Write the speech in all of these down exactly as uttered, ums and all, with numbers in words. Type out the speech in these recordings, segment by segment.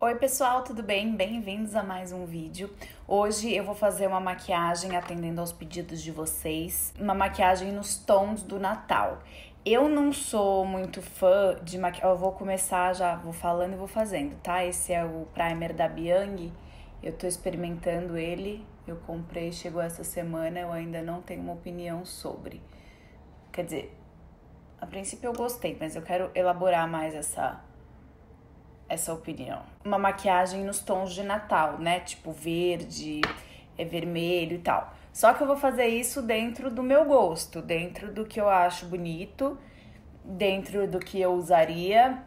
Oi pessoal, tudo bem? Bem-vindos a mais um vídeo. Hoje eu vou fazer uma maquiagem atendendo aos pedidos de vocês, uma maquiagem nos tons do Natal. Eu não sou muito fã de maquiagem, eu vou começar já, vou falando e vou fazendo, tá? Esse é o primer da Biang, eu tô experimentando ele, eu comprei, chegou essa semana, eu ainda não tenho uma opinião sobre. Quer dizer, a princípio eu gostei, mas eu quero elaborar mais essa... essa opinião. Uma maquiagem nos tons de Natal, né? Tipo verde, é vermelho e tal. Só que eu vou fazer isso dentro do meu gosto, dentro do que eu acho bonito, dentro do que eu usaria.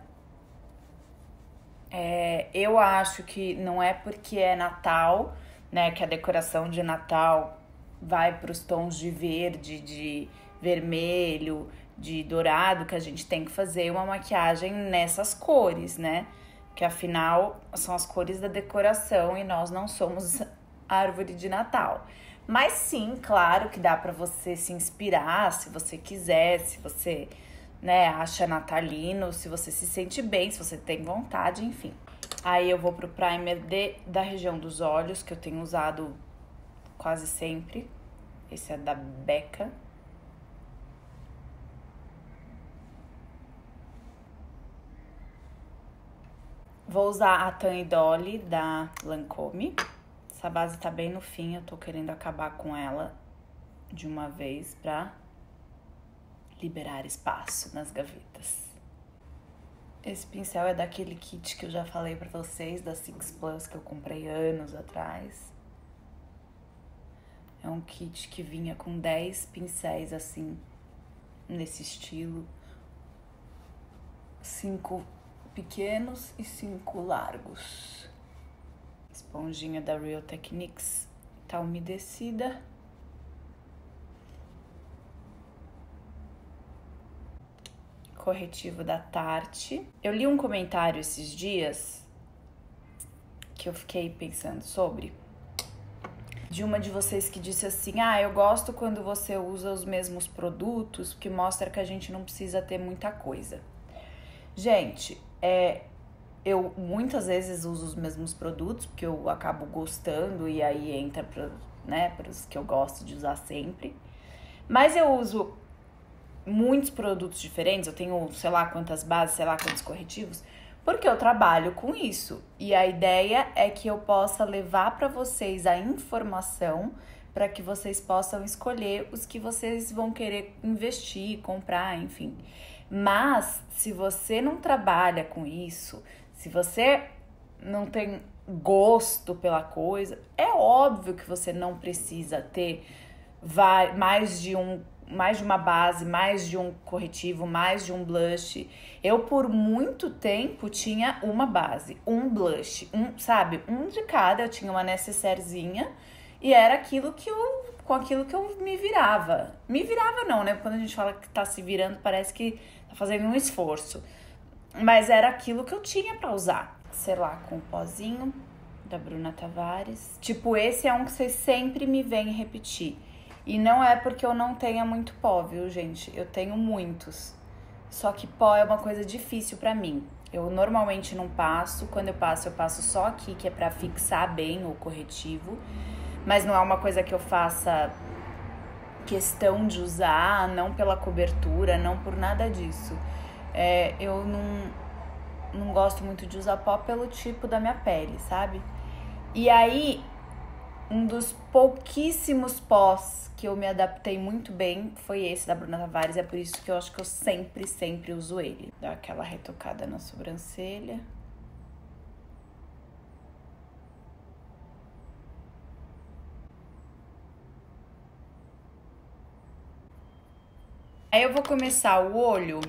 É, eu acho que não é porque é Natal, né? Que a decoração de Natal vai para os tons de verde, de vermelho, de dourado, que a gente tem que fazer uma maquiagem nessas cores, né? Que afinal são as cores da decoração e nós não somos árvore de Natal. Mas sim, claro que dá pra você se inspirar, se você quiser, se você, né, acha natalino, se você se sente bem, se você tem vontade, enfim. Aí eu vou pro primer de, da região dos olhos, que eu tenho usado quase sempre. Esse é da Becca. Vou usar a Tan e Dolly da Lancôme. Essa base tá bem no fim, eu tô querendo acabar com ela de uma vez pra liberar espaço nas gavetas. Esse pincel é daquele kit que eu já falei pra vocês, da Six Plus, que eu comprei anos atrás. É um kit que vinha com dez pincéis assim, nesse estilo. Cinco pequenos e cinco largos. Esponjinha da Real Techniques tá umedecida. Corretivo da Tarte. Eu li um comentário esses dias que eu fiquei pensando sobre, de uma de vocês que disse assim: ah, eu gosto quando você usa os mesmos produtos, porque mostra que a gente não precisa ter muita coisa. Gente, é, eu muitas vezes uso os mesmos produtos, porque eu acabo gostando e aí entra para, né, para os que eu gosto de usar sempre. Mas eu uso muitos produtos diferentes, eu tenho sei lá quantas bases, sei lá quantos corretivos, porque eu trabalho com isso. E a ideia é que eu possa levar para vocês a informação para que vocês possam escolher os que vocês vão querer investir, comprar, enfim. Mas, se você não trabalha com isso, se você não tem gosto pela coisa, é óbvio que você não precisa ter mais de um, mais de uma base, mais de um corretivo, mais de um blush. Eu, por muito tempo, tinha uma base, um blush, um, sabe? Um de cada, eu tinha uma necessairezinha e era aquilo que eu... com aquilo que eu me virava. Me virava não, né? Quando a gente fala que tá se virando, parece que tá fazendo um esforço. Mas era aquilo que eu tinha pra usar. Sei lá, com o pozinho da Bruna Tavares. Tipo, esse é um que vocês sempre me veem repetir. E não é porque eu não tenha muito pó, viu, gente? Eu tenho muitos. Só que pó é uma coisa difícil pra mim. Eu normalmente não passo. Quando eu passo, eu passo só aqui, que é pra fixar bem o corretivo. Mas não é uma coisa que eu faça questão de usar, não pela cobertura, não por nada disso. É, eu não, não gosto muito de usar pó pelo tipo da minha pele, sabe? E aí, um dos pouquíssimos pós que eu me adaptei muito bem foi esse da Bruna Tavares. É por isso que eu acho que eu sempre, sempre uso ele. Dá aquela retocada na sobrancelha. Aí eu vou começar o olho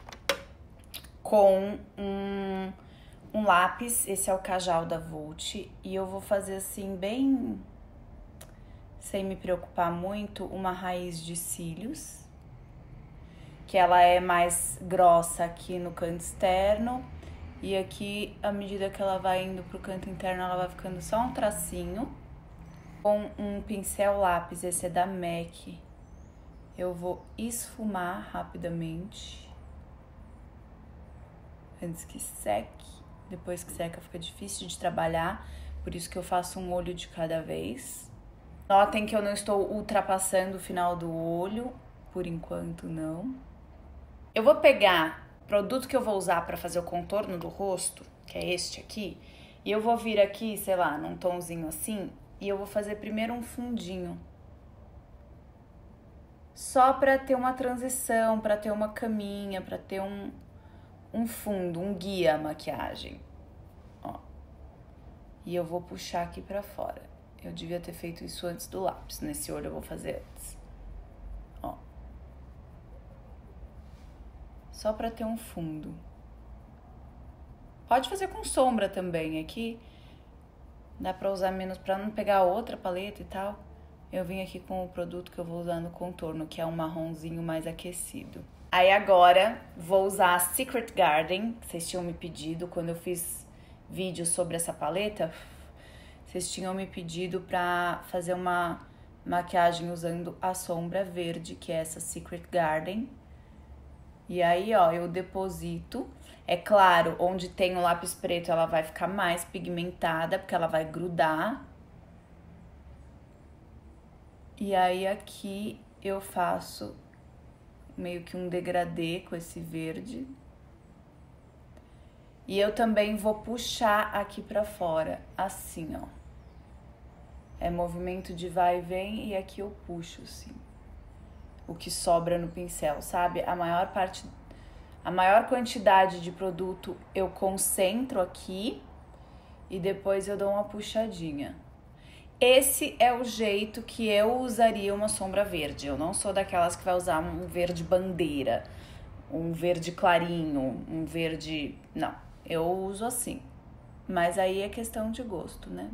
com um, um lápis, esse é o Kajal da Vult, e eu vou fazer assim bem, sem me preocupar muito, uma raiz de cílios, que ela é mais grossa aqui no canto externo, e aqui, à medida que ela vai indo pro canto interno, ela vai ficando só um tracinho. Com um pincel lápis, esse é da MAC, eu vou esfumar rapidamente, antes que seque. Depois que seca fica difícil de trabalhar, por isso que eu faço um olho de cada vez. Notem que eu não estou ultrapassando o final do olho, por enquanto não. Eu vou pegar o produto que eu vou usar para fazer o contorno do rosto, que é este aqui, e eu vou vir aqui, sei lá, num tomzinho assim, e eu vou fazer primeiro um fundinho. Só para ter uma transição, para ter uma caminha, para ter um, um fundo, um guia à maquiagem. Ó. E eu vou puxar aqui para fora. Eu devia ter feito isso antes do lápis. Nesse olho eu vou fazer antes. Ó. Só para ter um fundo. Pode fazer com sombra também aqui. Dá para usar menos para não pegar outra paleta e tal. Eu vim aqui com o produto que eu vou usar no contorno, que é um marronzinho mais aquecido. Aí agora vou usar a Secret Garden, que vocês tinham me pedido quando eu fiz vídeo sobre essa paleta. Vocês tinham me pedido pra fazer uma maquiagem usando a sombra verde, que é essa Secret Garden. E aí, ó, eu deposito. É claro, onde tem o lápis preto ela vai ficar mais pigmentada, porque ela vai grudar. E aí aqui eu faço meio que um degradê com esse verde. E eu também vou puxar aqui pra fora, assim, ó. É movimento de vai e vem e aqui eu puxo, assim. O que sobra no pincel, sabe? A maior parte, a maior quantidade de produto eu concentro aqui e depois eu dou uma puxadinha. Esse é o jeito que eu usaria uma sombra verde. Eu não sou daquelas que vai usar um verde bandeira, um verde clarinho, um verde... Não, eu uso assim. Mas aí é questão de gosto, né?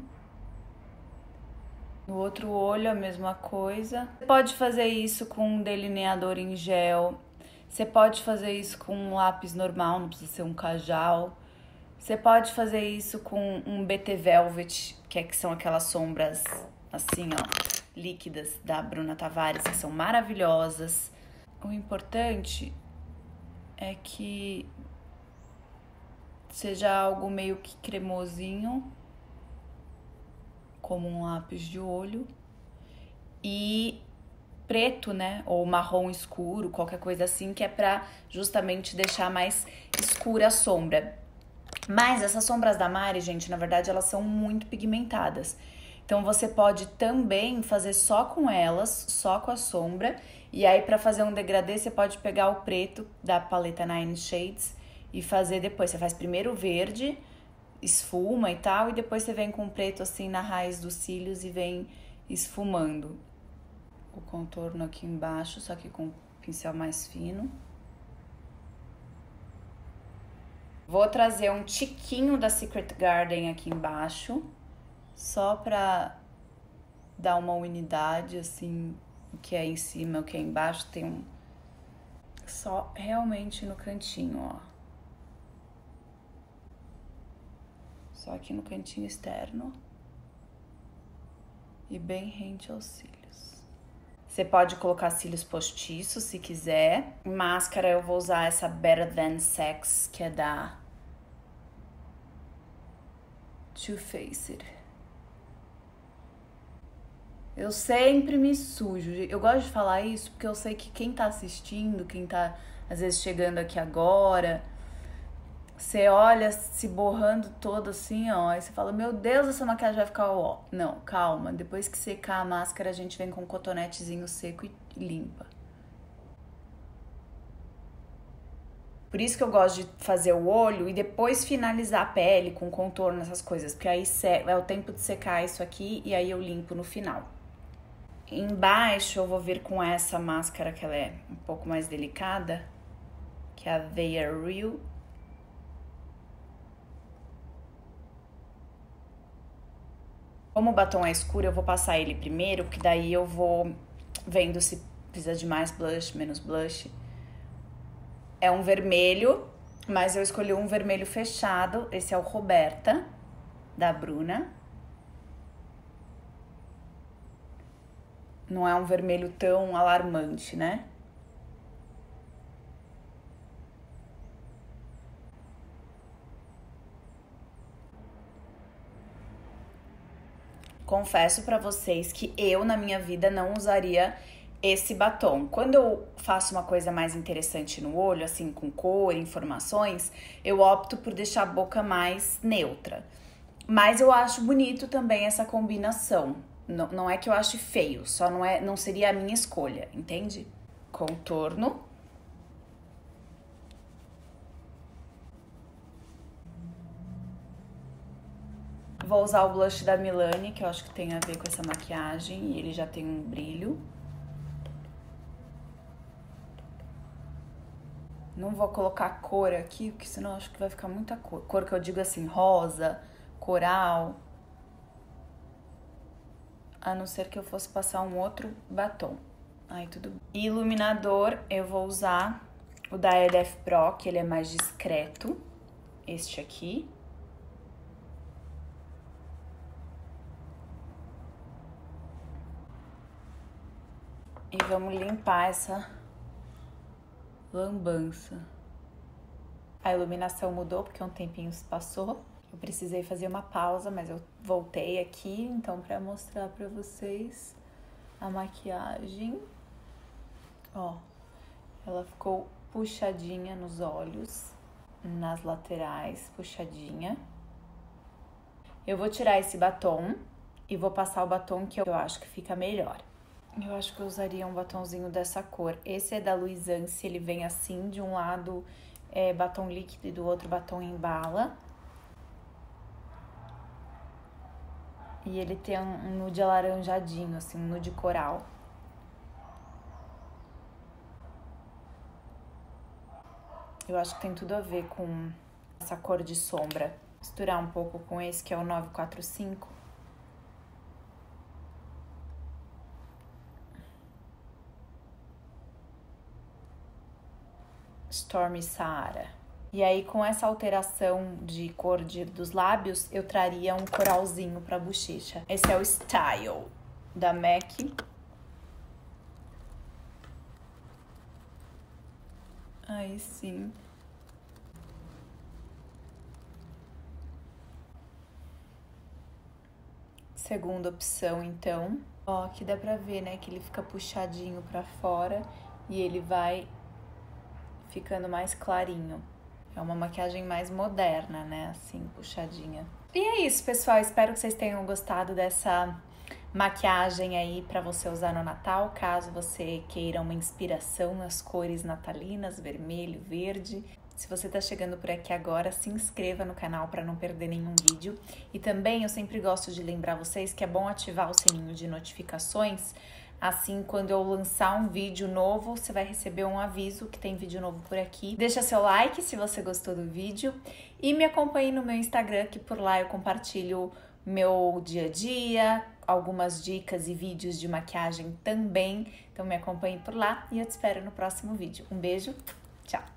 No outro olho a mesma coisa. Você pode fazer isso com um delineador em gel. Você pode fazer isso com um lápis normal, não precisa ser um cajal. Você pode fazer isso com um B T Velvet, que, é, que são aquelas sombras assim, ó, líquidas da Bruna Tavares, que são maravilhosas. O importante é que seja algo meio que cremosinho, como um lápis de olho, e preto, né, ou marrom escuro, qualquer coisa assim, que é pra justamente deixar mais escura a sombra. Mas essas sombras da Mari, gente, na verdade, elas são muito pigmentadas. Então, você pode também fazer só com elas, só com a sombra. E aí, pra fazer um degradê, você pode pegar o preto da paleta Nine Shades e fazer depois. Você faz primeiro o verde, esfuma e tal, e depois você vem com o preto assim na raiz dos cílios e vem esfumando. O contorno aqui embaixo, só que com o pincel mais fino. Vou trazer um tiquinho da Secret Garden aqui embaixo, só pra dar uma unidade, assim, o que é em cima, o que é embaixo, tem um... Só realmente no cantinho, ó. Só aqui no cantinho externo. E bem rente aos cílios. Você pode colocar cílios postiços, se quiser. Máscara, eu vou usar essa Better Than Sex, que é da Too Faced. Eu sempre me sujo. Eu gosto de falar isso porque eu sei que quem tá assistindo, quem tá, às vezes, chegando aqui agora, você olha se borrando todo assim, ó, e você fala, meu Deus, essa maquiagem vai ficar ó. Não, calma. Depois que secar a máscara, a gente vem com um cotonetezinho seco e limpa. Por isso que eu gosto de fazer o olho e depois finalizar a pele com contorno, essas coisas. Porque aí é o tempo de secar isso aqui e aí eu limpo no final. Embaixo eu vou vir com essa máscara que ela é um pouco mais delicada, que é a They Are Real. Como o batom é escuro, eu vou passar ele primeiro, porque daí eu vou vendo se precisa de mais blush, menos blush. É um vermelho, mas eu escolhi um vermelho fechado. Esse é o Roberta, da Bruna. Não é um vermelho tão alarmante, né? confesso pra vocês que eu, na minha vida, não usaria esse batom. Quando eu faço uma coisa mais interessante no olho, assim, com cor, informações, eu opto por deixar a boca mais neutra. Mas eu acho bonito também essa combinação. Não, não é que eu ache feio, só não, é, não seria a minha escolha, entende? Contorno. Vou usar o blush da Milani, que eu acho que tem a ver com essa maquiagem, e ele já tem um brilho. Não vou colocar cor aqui, porque senão eu acho que vai ficar muita cor. Cor que eu digo assim, rosa, coral. A não ser que eu fosse passar um outro batom. Aí tudo bem. Iluminador, eu vou usar o da L F Pro, que ele é mais discreto. Este aqui. E vamos limpar essa lambança. A iluminação mudou porque um tempinho se passou. Eu precisei fazer uma pausa, mas eu voltei aqui, então, pra mostrar pra vocês a maquiagem. Ó, ela ficou puxadinha nos olhos, nas laterais, puxadinha. Eu vou tirar esse batom e vou passar o batom que eu acho que fica melhor. Eu acho que eu usaria um batomzinho dessa cor. Esse é da Luisance, ele vem assim, de um lado é batom líquido e do outro batom em bala. E ele tem um nude alaranjadinho, assim, um nude coral. Eu acho que tem tudo a ver com essa cor de sombra. Misturar um pouco com esse, que é o nove quatro cinco. Stormy Sahara. E aí, com essa alteração de cor de, dos lábios, eu traria um coralzinho pra bochecha. Esse é o Style da MAC. Aí sim. Segunda opção, então. Ó, aqui dá pra ver, né, que ele fica puxadinho pra fora e ele vai ficando mais clarinho. É uma maquiagem mais moderna, né, assim, puxadinha. E é isso, pessoal. Espero que vocês tenham gostado dessa maquiagem aí pra você usar no Natal, caso você queira uma inspiração nas cores natalinas, vermelho, verde. Se você tá chegando por aqui agora, se inscreva no canal para não perder nenhum vídeo. E também eu sempre gosto de lembrar vocês que é bom ativar o sininho de notificações. Assim, quando eu lançar um vídeo novo, você vai receber um aviso que tem vídeo novo por aqui. Deixa seu like se você gostou do vídeo. E me acompanhe no meu Instagram, que por lá eu compartilho meu dia a dia, algumas dicas e vídeos de maquiagem também. Então me acompanhe por lá e eu te espero no próximo vídeo. Um beijo, tchau!